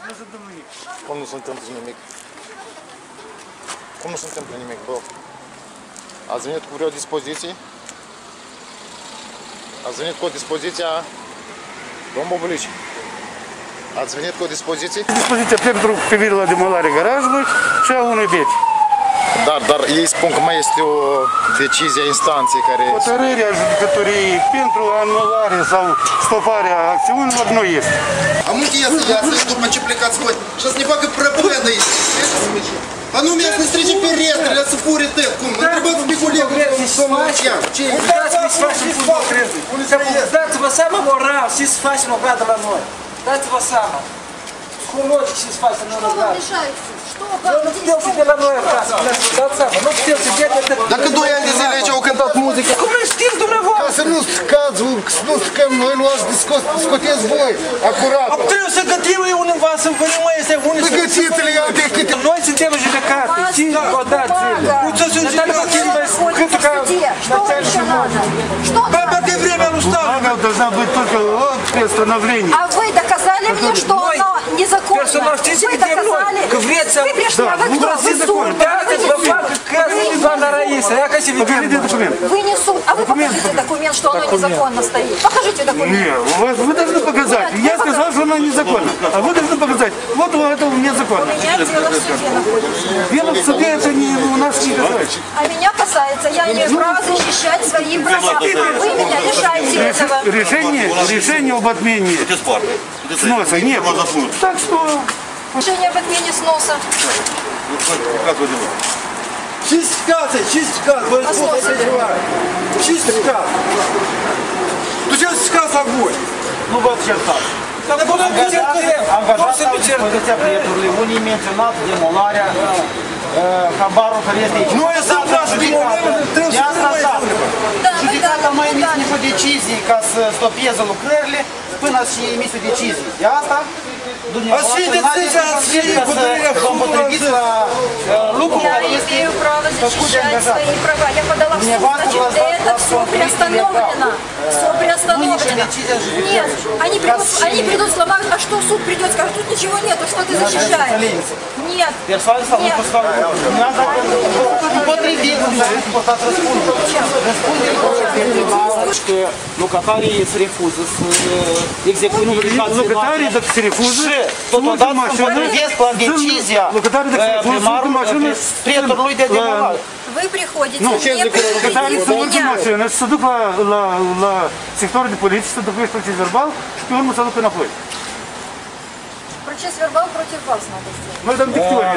nu se întâmplă nimic. Cum nu se întâmplă nimic? Cum nu se întâmplă nimic, bă? Ați venit cu vreo dispoziție? Ați venit cu o dispoziție, domnul Bobulici? Ați venit cu o dispoziție? Dispoziția pentru privire la demolarea garajului și a unui beci. Dar ei spun că mai este o decizie a instanței care... Hotărârea judecătoriei pentru anulare sau stoparea acțiunilor nu este. А мы ясно, чтобы мы чеплекать свой. Сейчас не пока пропаганда есть. А ну меня встречи перед, я сфури тепку. Мы треба спекулировать в том начале. Dați-vă seama, moral, ce se face în ogradă la noi. Dați-vă seama. Psihologic ce se face în ogradă. Eu nu putem să de la noi acasă, dați seama. Nu putem să de la noi. Dacă 2 ani de zile aici au cântat muzică. Cum nu știți dumneavoastră? Ca să nu scați, nu scăm, noi luați, scoteți voi, acurat. Trebuie să gătim eu undeva, să venim mai este unii să... Gătiți-le eu de câte... Noi suntem judecate, 5 odată zile. Uite să judecăm cât ca начальник мода. Баба, ты время устала. Бумага должна быть только при остановлении. А вы доказали мне, что оно незаконно? Вы доказали? Вы пришли, а вы кто? Вы суд. Покажите документ. Вы не суд. А вы покажите документ, что оно незаконно стоит. Покажите документ. Нет, вы должны показать. Я сказал, что оно незаконно. А вы должны показать. Вот это незаконно. У меня дело в суде находится. Дело в суде это не у нас не касается. А меня касается. Я имею право защищать свои права. Вы меня лишаете этого. Решение об отмене сноса нет. Так что... Решение об отмене сноса. Чистикация, чистикация. А сноса? Чистикация. Ну сейчас сказ огонь. Nu văd certat. Angajați dispoziția prietului, unii menționat demolarea, habarul care este aici. Noi sunt naști demolare, trebuie să Judecata nu a emis nicio decizie ca să stopeze lucrările până și emis o decizie. E asta? Dumneavoastră n-ați reușit ca să vă împotriviți la lucrul care Я este имею право făcut de защищать angajat. свои права. Я подала в суд, значит, это все приостановлено. Все приостановлено. Нет, они придут, сломают, а что суд придет, скажет, тут ничего нету, что ты защищаешь? Нет. Persoane sau nu poți face împotrivit, nu poți răspunde. Că locatarii se refuză să execute Locatarii dacă se refuză, și totodată se împotrivesc la decizia primarului prietenului de demolare. Вы приходите, Ну, не лocatarii предупредив să urcă меня. mașină, să se duc la sectorul de poliție, să ducă proces verbal și pe urmă să ducă înapoi. Процесс вербал против вас надо сделать. Noi dăm victorie.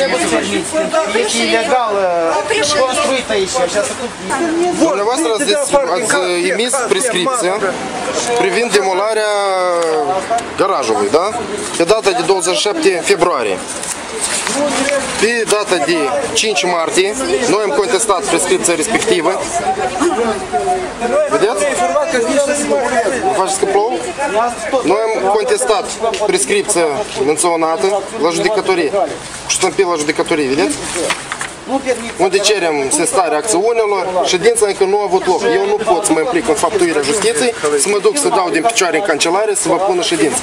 Este ilegal construit aici. Dumneavoastră ați emis prescripția privind demolarea garajului, da? Pe data de 27 februarie. Pe data de 5 martie, noi am contestat prescripția respectivă. Vedeți? Faceți că plouă? Noi am contestat prescripția menționată la judecătorie. Cu ștampil la judecătorie, vedeți? Unde cerem sesizarea acțiunilor, ședința încă nu a avut loc. Eu nu pot să mă implic în faptuirea justiției, să mă duc să dau din picioare în cancelare, să vă pună ședință.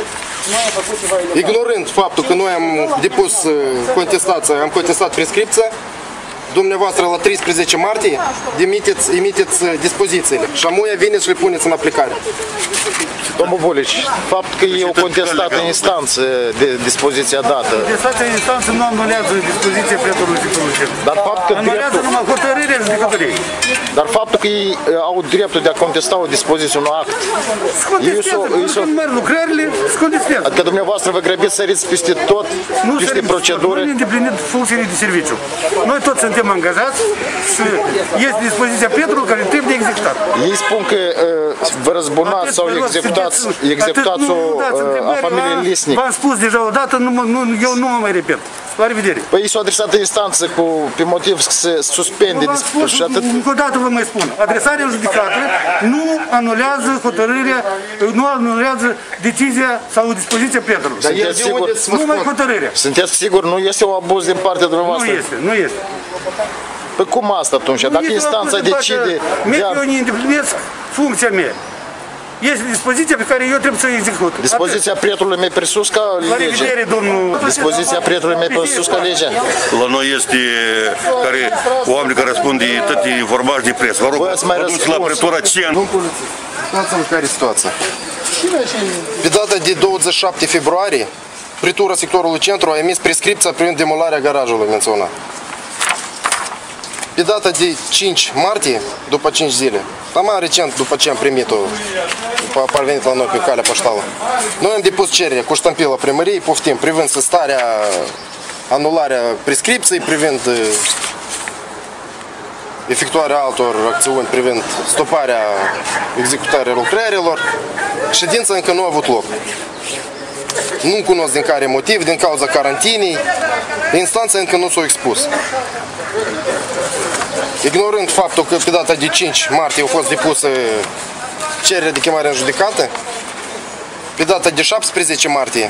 Ignorând faptul că noi am depus contestația, am contestat prescripția, dumneavoastră la 13 martie emiteți dispozițiile și amuia vine și le puneți în aplicare. Domnul Bobulici, faptul că ei au contestat în instanță de dispoziția dată. Contestația în instanță nu anulează dispoziția prietului și Dar faptul că anulează numai hotărârea judecătoriei. Dar faptul că ei au dreptul de a contesta o dispoziție, un act. Contestează, când merg lucrările, se contestează. Adică dumneavoastră vă grăbiți să săriți peste tot, peste procedură. Nu îndeplinit funcțiile de serviciu. Noi toți suntem angajați și este dispoziția prietului care trebuie executat. Ei spun că vă răzbunați sau executați a familiei Lisnic. V-am spus deja odată, eu nu mă mai repet. La revedere. Păi ei s-au adresat în instanță pe motiv să se suspende și atât. Încă o dată vă mai spun, adresarea în judecată nu anulează hotărârea, nu anulează decizia sau dispoziția prietenului. Sunteți sigur? Numai hotărârea. Sunteți sigur? Nu este un abuz din partea dumneavoastră? Nu este. Păi cum asta atunci? Dacă instanța decide... Eu nu îndeplinesc funcția mea. este dispoziția pe care eu trebuie să o execut. Dispoziția prietenului meu presus ca La legea? revedere, domnul. Dispoziția prietenului meu presus ca legea? La noi este oameni care răspund de toate informații de presă. Vă rog, Bă, ați mai vă duceți la răspuns. prătura CEN. Nu poliție. Uitați-vă care situația. Pe data de 27 februarie, Pritura sectorului centru a emis prescripția privind demolarea garajului menționat. Pe data de 5 martie, după 5 zile, dar mai recent, după ce am primit-o, după a parvenit la noi pe calea poștală, noi am depus cerere cu ștampila primăriei, poftim, privind starea, anularea prescripției, privind efectuarea altor acțiuni, privind stoparea executării lucrărilor. Ședința încă nu a avut loc. Nu cunosc din care motiv, din cauza carantinei, instanța încă nu s-a expus. Ignorând faptul că pe data de 5 martie au fost depusă cererea de chemare în judecată, pe data de 17 martie,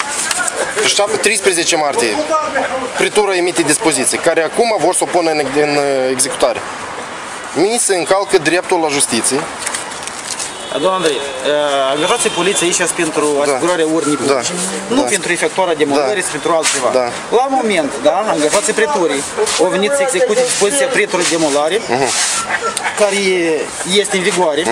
13 martie, Pritura emite dispoziții, care acum vor să o pună în executare. Mi se încalcă dreptul la justiție. Domnul Andrei, angajații poliției aici pentru asigurarea ordinii publice, nu pentru efectuarea demolării, sau pentru altceva. La moment, angajații Priturii au venit să execute dispoziția Priturii de demolare, care este în vigoare.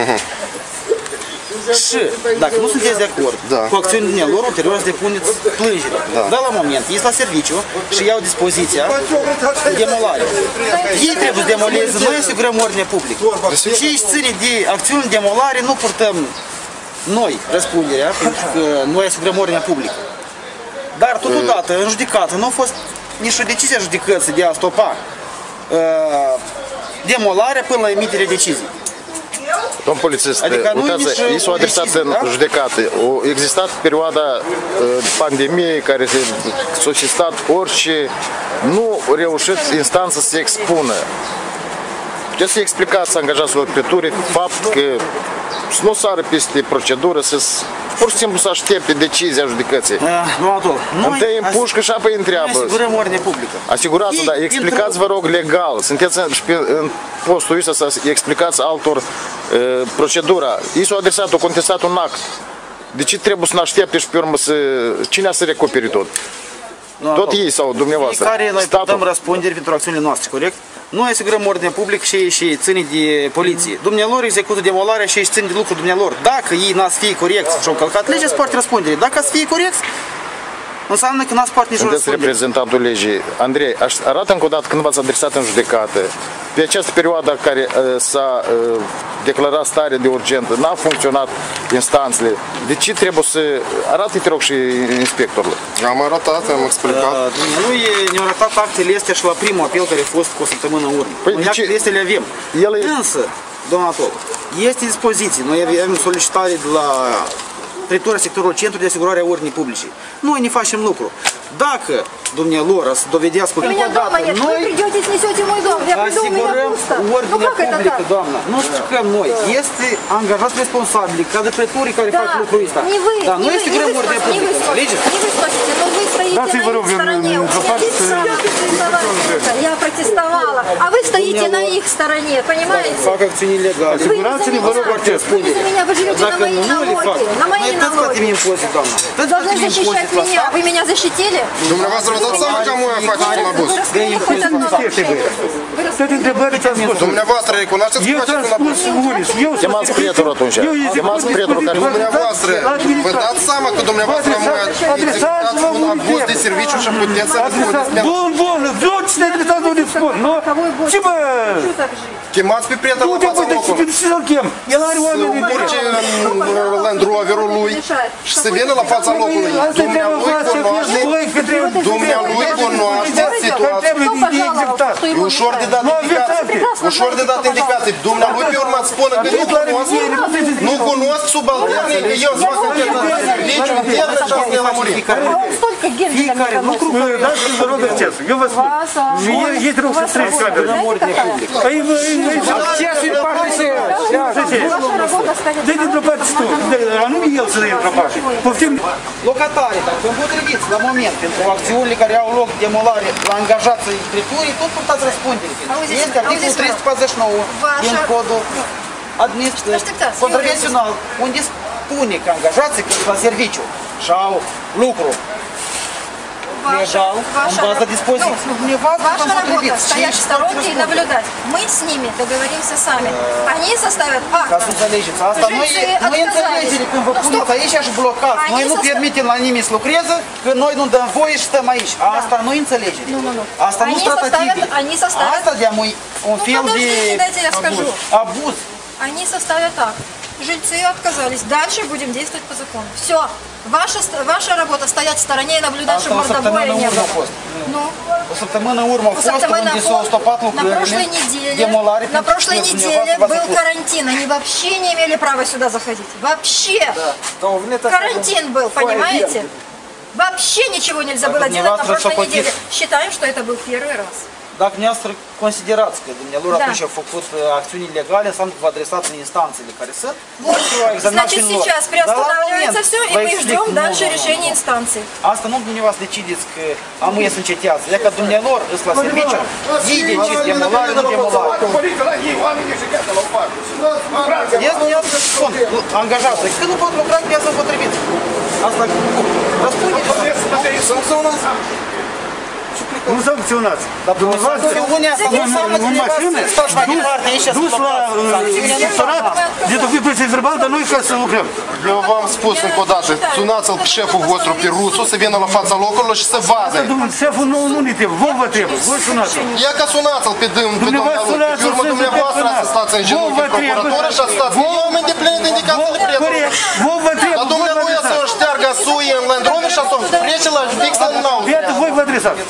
Și, dacă nu sunteți de acord cu acțiunile lor, ulterior să depuneți plângere. Dar la moment, ești la serviciu și iau dispoziția de demolare. Ei trebuie să demoleze, noi asigurăm ordine publică. Și aici ține de acțiuni de demolare, nu purtăm noi răspunderea, pentru că noi asigurăm ordinea publică. Dar totodată, în judecată, nu a fost nici o decizie a judecății de a stopa demolarea până la emiterea deciziei. Domn polițist, Adică uitați, ei s-au adresat în judecată. A existat perioada pandemiei care s-a suscitat orice, nu a reușit instanța să se expună. Puteți să explicați angajaților Priturii faptul că să nu sară peste procedură, să pur și simplu să aștepte decizia judecății. Îmi tăi în pușcă și apoi întreabă. Noi asigurăm ordine publică. Asigurați-o, dar explicați, vă rog, legal. Sunteți în postul ăsta să explicați altor procedura. Ei s-au adresat, au contestat un act. De ce trebuie să ne aștepte și pe urmă să... Cine să recupere tot? Tot ei sau dumneavoastră? Fiecare noi dăm răspundere pentru acțiunile noastre, corect? Noi asigurăm ordine public și ține de poliție. Dumnealor execută demolarea și ține de lucru dumnealor. Dacă ei n-ați fi corecți și au călcat legea, se poate răspundere. Dacă ați fi corecți, înseamnă că n-ați poate nici o răspundere. Sunteți reprezentantul legii. Andrei, arată încă o dată când v-ați adresat în judecată. Pe această perioadă care s-a declarat stare de urgentă, n-a funcționat instanțele. De ce trebuie să... Arată-i, te rog, și inspectorul. Am arătat, am explicat. Noi ne-au arătat actele astea și la primul apel care a fost cu o săptămână în urmă. Noi actele astea le avem. Însă, domnul Atol, este dispoziție. Noi avem solicitare de la Pritura sectorul centru de asigurare a ordinii publice. Noi ne facem lucru. Dacă dumnealor să dovedească că noi asigurăm ordinea publică, doamna. Nu stricăm noi. Este angajat responsabil ca de Priturii care fac lucrul ăsta. Dar noi asigurăm ordinea publică. Legeți? Dați-i, vă rog, într-o parte să... Я протестовала, а вы стоите на их стороне, понимаете? Fac acțiuni ilegale. Asigurați-ne, vă rog, вы за меня, вы живете на мои налоги, на мои налоги. Вы должны защищать меня, вы меня защитили? Dumneavoastră vă dați seama că am faceți un abuz. Toate întrebările ți-am spus. Dumneavoastră recunoașteți că faceți un abuz. Chemați prietenul atunci. Chemați prietenul care... Dumneavoastră, vă dați seama că dumneavoastră am executat un abuz de serviciu și puteți să răspundeți. Bun, eu ce te-ai adresat unde spun, nu? Ce bă? Chemați pe prietenul în fața locului. Ce să-l chem? El are oameni de... Să urce în Land Rover-ul lui și să vină la fața locului. Dumnealui cunoaște situația. E ușor de dat indicații. Ușor de dat indicații. Dumnealui pe urmă îți spună că nu cunosc subalternii, că eu îți fac serviciu în piatră și asta e la murit. Fiecare lucru care... Dați-mi, vă rog, acces. Eu vă spun. Și ei trebuie să strâng cameră. Păi, Accesul e parte să... dă-i dintr-o parte și tu. Anume el să dă dintr-o parte. Poftim. Locatarii, dacă împotriviți la moment pentru acțiunile care au loc demolare la angajații Priturii, tot purtați răspundere. Este articolul 349 din codul contravențional, unde spune că angajații la serviciu și au lucru legal, în baza dispoziției. Ваша работа — стоять в сторонке и наблюдать. Мы с ними договоримся сами. Они составят акт. Ca să înțelegeți, asta noi înțelegere când vă puneți aici și blocați. Noi nu permitem la nimeni să lucreze, că noi nu dăm voie și stăm aici. Asta nu înțelegere. Asta nu tratative. Asta de-a un fel de abuz. Они составят акт. Жильцы отказались. Дальше будем действовать по закону. Все. Ваша работа — стоять в стороне и наблюдать, чтобы мордобоя не было. O săptămână urmă a fost unde s-au stopat lucrările, demolare. На прошлой неделе был карантин. Они вообще не имели права сюда заходить. Вообще. Карантин был, понимаете? Вообще ничего нельзя было делать на прошлой неделе. Считаем, что это был первый раз. Dacă dumneavoastră considerați că dumnealor atunci a făcut acțiuni ilegale, înseamnă că vă adresați în instanțele care sunt. Значит, сейчас приостанавливается все, и мы ждем дальше решения инстанции. Asta nu dumneavoastră decideți că amuie să încetează. E ca dumnealor îți la serviciu, ei decid demolare, nu demolare. Eu dumneavoastră spun, angajați, că nu pot lucra pe viața potrivită. Asta răspundeți. Nu sancționați. Dumneavoastră, în mașină, dus la inspectorat, de tocmai preț verbal, dar noi ca să lucrăm. Eu v-am spus încă o dată, sunați-l pe șeful vostru, pe Rusu, să vină la fața locurilor și să vadă. Șeful nu ne trebuie, vă trebuie, voi sunați-l. Ia ca sunați-l pe domnul Lupi, pe urmă dumneavoastră să stați în genunchi în procuratură și să stați oameni de plini de indicațiile prieteni. Dar dumneavoastră să șteargă suie în Land Rover și să plece la judic să nu n-au. Iată, voi vă adresați.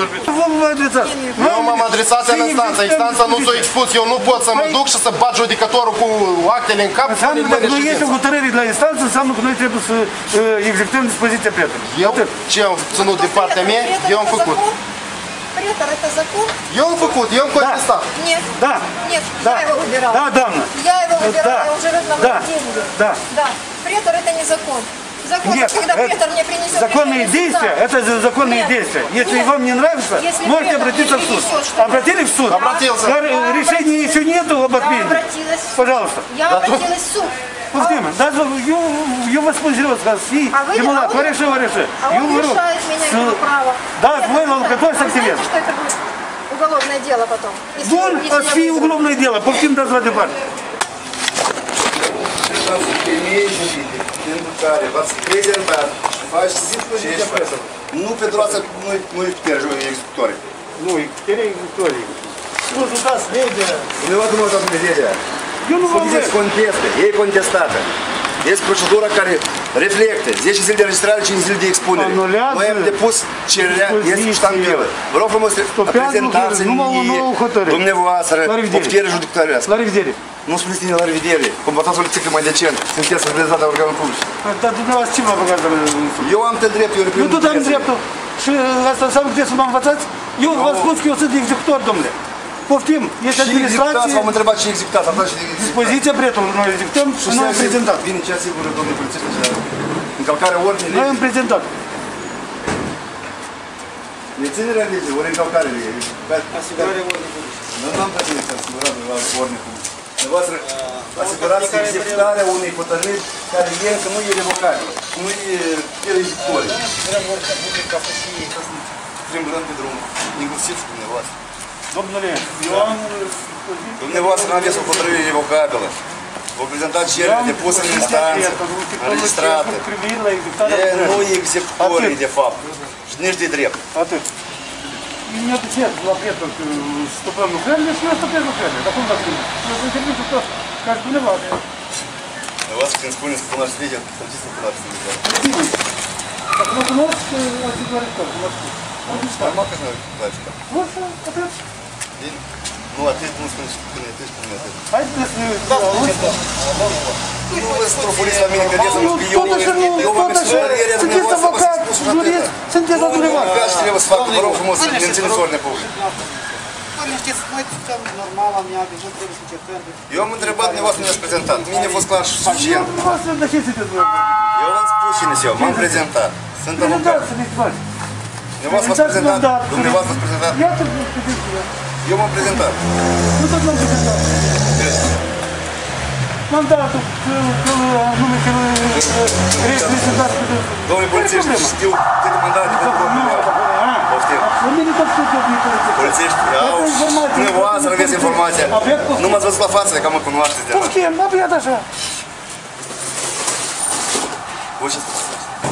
Eu m-am adresat în instanță. Instanța nu s-a expus. Eu nu pot să mă duc și să bat judecătorul cu actele în cap. Înseamnă că dacă nu este o hotărâre de la instanță, înseamnă că noi trebuie să executăm dispoziția prietenului. Eu ce am ținut de partea mea, eu am făcut. Претор — это закон? Eu am făcut, eu am contestat. Нет. Да. Нет, я его выбирала. Да, Дана. Я его выбирала, он живет на мои деньги. Да. Да. Претор — это не закон. Закон, Нет, когда претор мне принесет законные действия, это законные действия. Если вам не нравится, можете обратиться в суд. Обратили в суд? Обратился. Решения еще нету об Я отмене. обратилась в суд. Пожалуйста. Я обратилась в суд. Пустимо. Даже я воспользовался. А вы он лишает меня этого права. Да, твой локотор с Знаете, что это будет уголовное дело потом? Вон, отшли уголовное дело. Повтим дозвати пари. Pentru care v-ați rezervat și faceți dispoziția nu pentru asta nu executoare executoare. Nu, executoare. Nu jucați legea. Dumneavoastră nu uitați în legea. Eu nu vă ziceți conteste, e contestată. Este procedura care reflectă 10 zile de înregistrare, 5 zile de expunere. Noi am depus cererea, este ștampilă. Vă rog frumos, prezentați mie, dumneavoastră, oftire judecătorească. La revedere. Nu spuneți tine la revedere, comportați-vă țică mai decent, sunteți reprezentat de organul public. Dar dumneavoastră ce v-a băgat? Eu am tot dreptul, eu tot am dreptul. Și asta înseamnă că trebuie să mă învățați? Eu v-am spus că eu sunt executor, domnule. Poftim, este administrație. V-am întrebat ce executați, am dat și de executat. Dispoziția prietenului, noi executăm și noi am prezentat. Bine, ce asigură, domnule polițist, încălcarea ordinii? Noi am prezentat. Neținerea legii, ori încălcarea legii. Asigurarea ordinii. Nu am plătit să asigurați la ordine publică. Dumneavoastră, asigurați executarea unei hotărâri care e încă nu e revocabilă, nu e executorie. Primul rând pe drum, inclusiv și dumneavoastră. Domnule, eu am... Dumneavoastră nu aveți o hotărâre revocabilă. Vă prezentați cererea depusă în instanță, înregistrată. Nu e executorie, de fapt, și nici de drept. Atât. Не отвечает за приятно, что прям lucrările și eu stăpesc lucrările. Dar cum v-ați gândit? Eu sunt serviciu tot, ca și dumneavoastră. Dumneavoastră când spuneți că cunoaște legea, să ce să cunoaște legea? Bine. Dacă mă cunosc, asigurări tot, cum ați spus. Normal că nu cunoaște. O să, atât. Bine. Nu, atât nu spuneți cu mine, atât spune atât. Haideți să auzi. Nu vă strofuliți la mine, credeți să mă spui eu v-am experiența sunteți avocat, jurist, sunteți la dumneavoastră. Și trebuie să fac, vă rog frumos, să mențineți ordine publică. Știți, noi suntem normal, amiabil, nu trebuie să încercăm. Eu am întrebat, dumneavoastră nu i-ați prezentat. Mine a fost clar și suficient. Dumneavoastră, de ce sunteți voi? Eu v-am spus cine eu, m-am prezentat. Sunt avocat. Dumneavoastră v-ați prezentat? Dumneavoastră v-ați prezentat? Iată, prezentat. Eu m-am prezentat. Nu tot m-am prezentat. mandatul nume că reprezentat. Domnule polițiști, știu câte mandate pentru domnul. Poftim. Polițiști, dumneavoastră aveți informația. Nu m-ați văzut la față, că mă cunoașteți de la. Poftim, n-a băiat așa. Voi ce spuneți?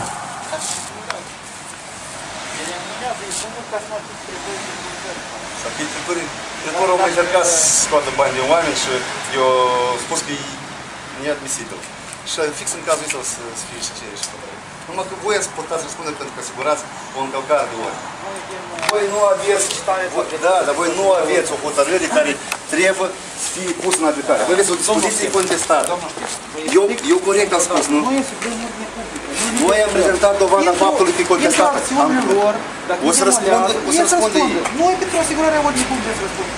Să fie trepării. Trepărul au mai încercat să scoată bani de oameni și eu spus că e neadmisibil. Și fix în cazul ăsta să fie și ce și hotărâri. Numai că voi ați purtați răspundere pentru că asigurați o încălcare de oameni. Voi nu aveți, dar voi nu aveți o hotărâre care trebuie să fie pusă în aplicare. Voi aveți o dispoziție contestată. Eu corect am spus, nu? Noi am prezentat dovada faptului că e contestată. O să răspundă ei. Noi pentru asigurarea ordinii publice să răspundem.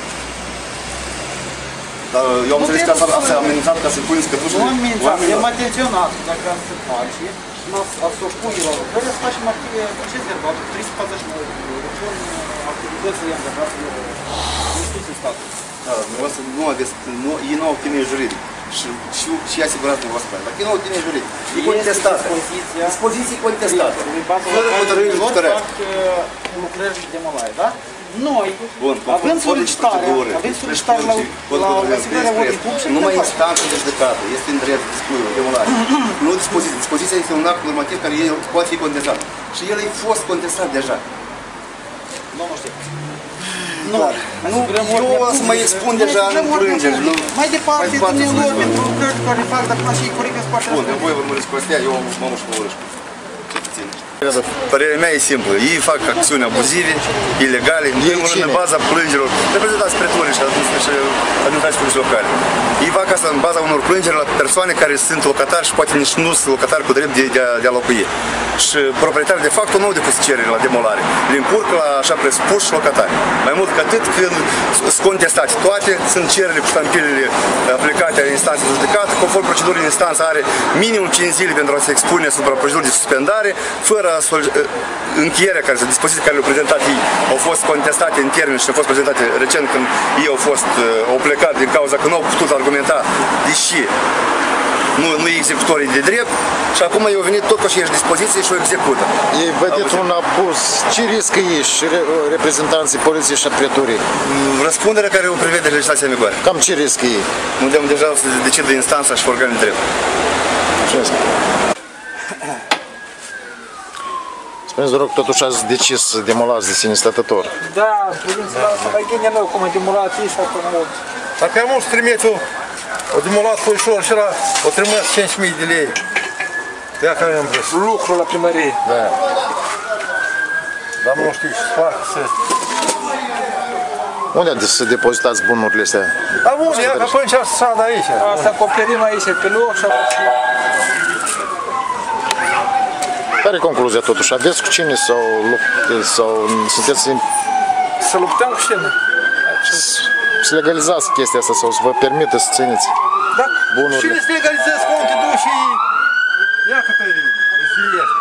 Dar eu am înțeles că ați amenințat ca să puneți cătușele oamenilor. I-am atenționat dacă am să face și ați o pune la lucrare, să facem active proces verbal, 349 lucruri, activități i-am dat la instituții statului. Da, dumneavoastră nu aveți, ei nu au temei juridic. Și asigurați dumneavoastră. Dacă ei nu au temei juridic, e contestată. Dispoziție contestată. Fără hotărâri judecătorești. Lucrări și demolare, da? Noi avem solicitare la asigurarea ordinii publice. Numai instanță de judecată, este în drept discuție, demolare. Nu dispoziție. Dispoziția este un act normativ care poate fi contestat. Și el a fost contestat deja. Domnul știu. Nu, eu o să mă expun deja în plângeri. Mai departe, dumneavoastră, pentru lucrări care fac, dacă nu așa e corect, să poate. Bun, voi urmăriți cu astea, eu mă mușc cu urăști. Părerea mea e simplă. Ei fac acțiuni abuzive, ilegale, în primul rând în baza plângerilor, reprezentați pretorii și administrații publice locale. Ei fac asta în baza unor plângeri la persoane care sunt locatari și poate nici nu sunt locatari cu drept de a locui. Și proprietarii de fapt nu au depus cereri la demolare. Le încurcă la așa prespuși locatari. Mai mult ca atât, când sunt contestate toate, sunt cererile cu ștampilele aplicate în instanțe de judecată, conform procedurii în instanță are minimum 5 zile pentru a se expune asupra procedurii de suspendare, fără încheierea care dispoziții care le-au prezentat ei au fost contestate în termen și au fost prezentate recent când ei au plecat din cauza că nu au putut argumenta deși nu e executorii de drept și acum i-au venit tot cu aceeași dispoziție și o execută. Ei vedeți un abuz. Ce riscă ei și reprezentanții poliției și a pretorii? Răspunderea care o prevede legislația în vigoare. Cam ce riscă ei? Unde deja să decide instanța și organele de drept. Spuneți, vă rog, totuși ați decis să demolați de sine stătător. Da, privința la Săvăghenia noi, cum a demolat ei și acum mult. Dacă am mult să trimiți o demolat foișor și ăla, o trimis 5.000 de lei. Ia care am vrut. Lucru la primărie. Da. Dar nu știu ce să fac, să... Unde ați să depozitați bunurile astea? Da, unde? Ia că până ce-ar să aici. Asta acoperim aici pe loc și apoi... Care e concluzia totuși? Aveți cu cine sau sunteți... Să luptăm cu cine? Să legalizați chestia asta sau să vă permite să țineți bunurile? Cine să legalizezi că unde te duci și... Ia că te ziliești.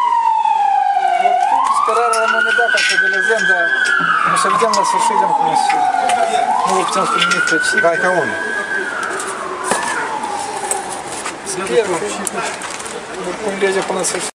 Sperarea rămâne data să realizăm, dar o să vedem la sfârșit cum o să... Nu luptăm cu nimic pe ce. Hai ca unul. Să pierdem. Cum legea până la sfârșit.